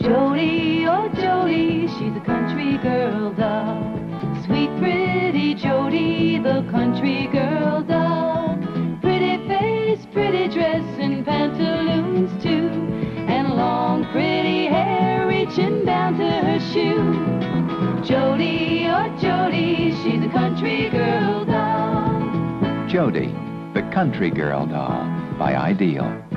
Jody, oh Jody, she's a country girl doll. Sweet pretty Jody, the country girl doll. Pretty face, pretty dress, and pantaloons too, and long pretty hair reaching down to her shoe. Jody, oh Jody, she's a country girl doll. Jody, the country girl doll, by Ideal.